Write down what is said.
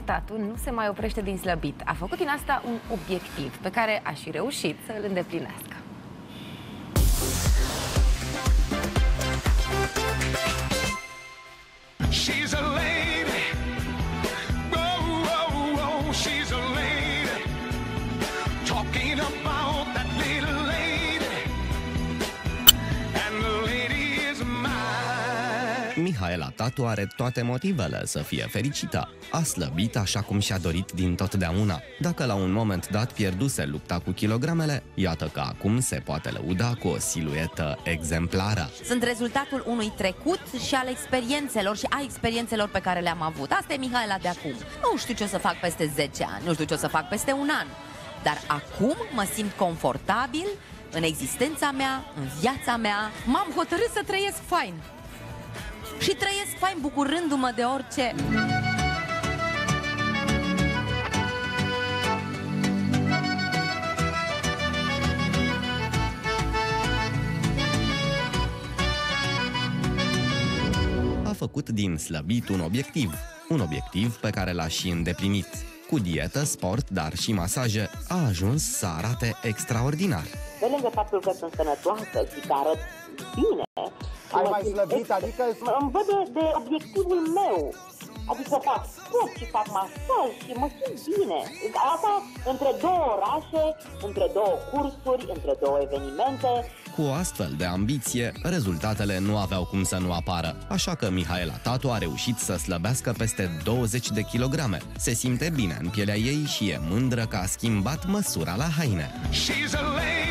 Tatu nu se mai oprește din slăbit. A făcut din asta un obiectiv pe care a și reușit să îl îndeplinească. She's a lady. Whoa, whoa, whoa, she's a lady. Talking about that little lady. And the lady is mine. Mihaela Tatu are toate motivele să fie fericită. A slăbit așa cum și-a dorit din totdeauna. Dacă la un moment dat pierduse lupta cu kilogramele, iată că acum se poate lăuda cu o siluetă exemplară. Sunt rezultatul unui trecut și al experiențelor și a experiențelor pe care le-am avut. Asta e Mihaela de acum. Nu știu ce o să fac peste 10 ani, nu știu ce o să fac peste un an, dar acum mă simt confortabil în existența mea, în viața mea. M-am hotărât să trăiesc fain. Și trăiesc fain bucurându-mă de orice. A făcut din slăbit un obiectiv pe care l-a și îndeplinit. Cu dietă, sport, dar și masaje, a ajuns să arate extraordinar. Pe lângă faptul că sunt sănătoasă și că arăt bine, ai mai slăbit, adică îmi văd de obiectivul meu. Adică fac sport și fac masaj și mă simt bine. Asta între două orașe, între două cursuri, între două evenimente. Cu o astfel de ambiție, rezultatele nu aveau cum să nu apară, așa că Mihaela Tatu a reușit să slăbească peste 20 de kilograme. Se simte bine în pielea ei și e mândră că a schimbat măsura la haine. She's a lady.